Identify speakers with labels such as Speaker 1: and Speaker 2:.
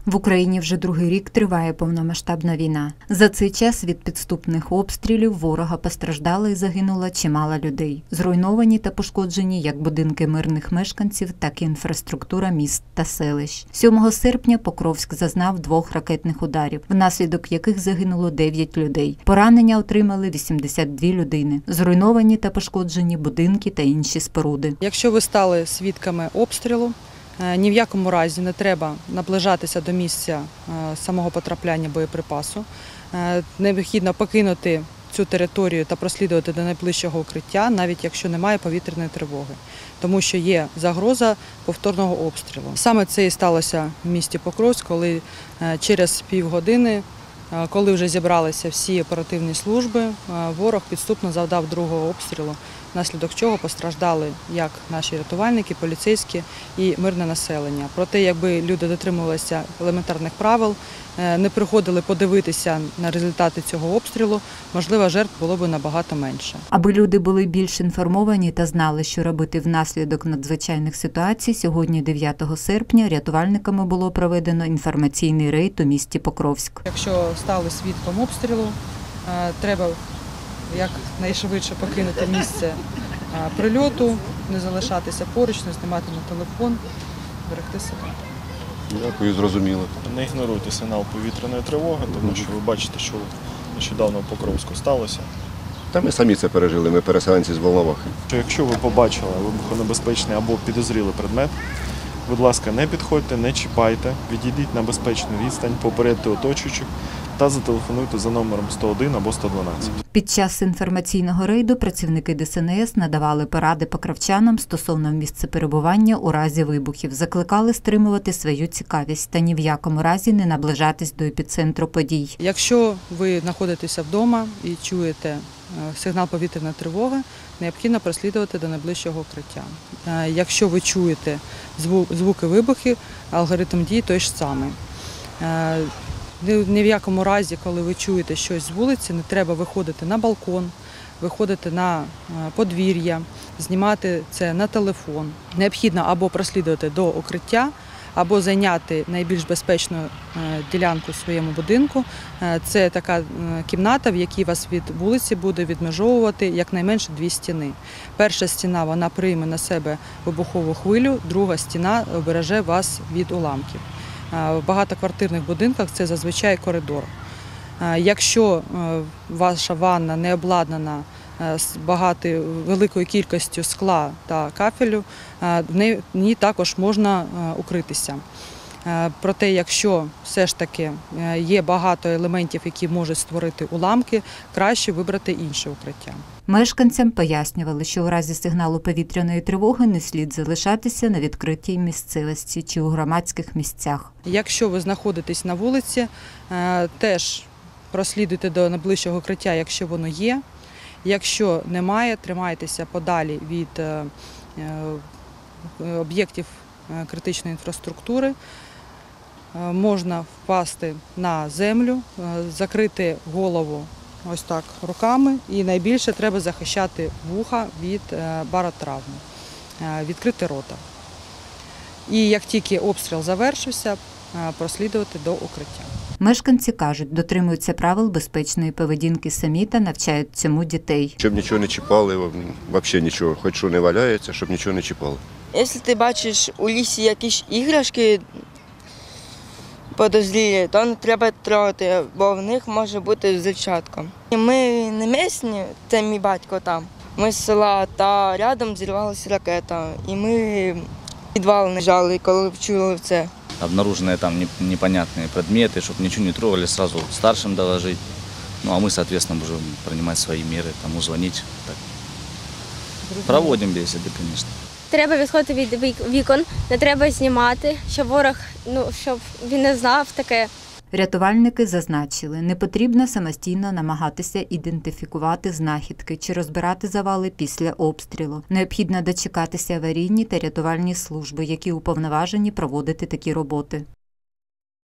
Speaker 1: В Україні вже другий рік триває повномасштабна війна. За цей час від підступних обстрілів ворога постраждало і загинуло чимало людей. Зруйновані та пошкоджені як будинки мирних мешканців, так і інфраструктура міст та селищ. 7 серпня Покровськ зазнав 2 ракетних ударів, внаслідок яких загинуло 9 людей. Поранення отримали 82 людини. Зруйновані та пошкоджені будинки та інші споруди.
Speaker 2: Якщо ви стали свідками обстрілу, ні в якому разі не треба наближатися до місця самого потрапляння боєприпасу. Необхідно покинути цю територію та прослідувати до найближчого укриття, навіть якщо немає повітряної тривоги, тому що є загроза повторного обстрілу. Саме це і сталося в місті Покровськ, коли через півгодини, коли вже зібралися всі оперативні служби, ворог підступно завдав другого обстрілу, внаслідок чого постраждали як наші рятувальники, поліцейські і мирне населення. Проте, якби люди дотримувалися елементарних правил, не приходили подивитися на результати цього обстрілу, можливо, жертв було б набагато менше.
Speaker 1: Аби люди були більш інформовані та знали, що робити внаслідок надзвичайних ситуацій, сьогодні, 9 серпня, рятувальниками було проведено інформаційний рейд у місті Покровськ.
Speaker 2: Якщо стали свідком обстрілу, треба якнайшвидше покинути місце прильоту, не залишатися поруч, не знімати на телефон, берегти себе.
Speaker 3: Дякую, зрозуміло.
Speaker 4: Не ігноруйте сигнал повітряної тривоги, тому що ви бачите, що нещодавно в Покровську сталося.
Speaker 3: Та ми самі це пережили, ми переселенці з Волновахи.
Speaker 4: Якщо ви побачили вибухонебезпечний або підозрілий предмет, будь ласка, не підходьте, не чіпайте, відійдіть на безпечну відстань, попередьте оточуючих та зателефонуйте за номером 101 або 112.
Speaker 1: Під час інформаційного рейду працівники ДСНС надавали поради покровчанам стосовно місця перебування у разі вибухів, закликали стримувати свою цікавість та ні в якому разі не наближатись до епіцентру подій.
Speaker 2: Якщо ви знаходитеся вдома і чуєте сигнал повітряної тривоги, необхідно прослідувати до найближчого укриття. Якщо ви чуєте звуки вибухів, алгоритм дій той ж самий. Ні в якому разі, коли ви чуєте щось з вулиці, не треба виходити на балкон, виходити на подвір'я, знімати це на телефон. Необхідно або прослідувати до укриття, або зайняти найбільш безпечну ділянку в своєму будинку. Це така кімната, в якій вас від вулиці буде відмежовувати якнайменше 2 стіни. Перша стіна вона прийме на себе вибухову хвилю, друга стіна обереже вас від уламків. В багатоквартирних будинках це зазвичай коридор. Якщо ваша ванна не обладнана великою кількістю скла та кафелю, в ній також можна укритися. Проте, якщо все ж таки є багато елементів, які можуть створити уламки, краще вибрати інше укриття.
Speaker 1: Мешканцям пояснювали, що у разі сигналу повітряної тривоги не слід залишатися на відкритій місцевості чи у громадських місцях.
Speaker 2: Якщо ви знаходитесь на вулиці, теж прослідуйте до найближчого укриття, якщо воно є. Якщо немає, тримайтеся подалі від об'єктів критичної інфраструктури. Можна впасти на землю, закрити голову ось так руками і найбільше треба захищати вуха від баротравми, відкрити рота. І як тільки обстріл завершився, прослідувати до укриття.
Speaker 1: Мешканці кажуть, дотримуються правил безпечної поведінки самі та навчають цьому дітей.
Speaker 3: Щоб нічого не чіпали, взагалі нічого, хоч що не валяється, щоб нічого не чіпали.
Speaker 5: Якщо ти бачиш у лісі якісь іграшки підозрілі, то не треба трогати, бо в них може бути взривчатка. Ми не місцеві, це мій батько там. Ми з села, та рядом зірвалася ракета. І ми в підвал не жали, коли чули це.
Speaker 6: Обнаруженные там непонятные предметы, чтобы ничего не трогали, сразу старшим доложить. Ну а мы, соответственно, будем принимать свои меры, тому звонить. Так. Проводим бесіди, конечно.
Speaker 7: Треба відходити від вікон, не треба знімати, щоб ворог, щоб він не знав таке.
Speaker 1: Рятувальники зазначили, не потрібно самостійно намагатися ідентифікувати знахідки чи розбирати завали після обстрілу. Необхідно дочекатися аварійні та рятувальні служби, які уповноважені проводити такі роботи.